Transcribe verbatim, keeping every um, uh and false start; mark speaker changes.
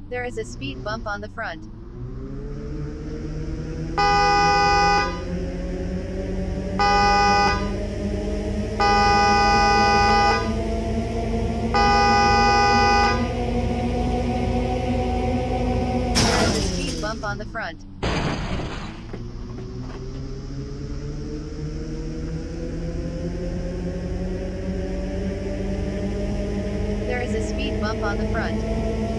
Speaker 1: There is a speed bump on the front. There is a speed bump on the front. There is a speed bump on the front.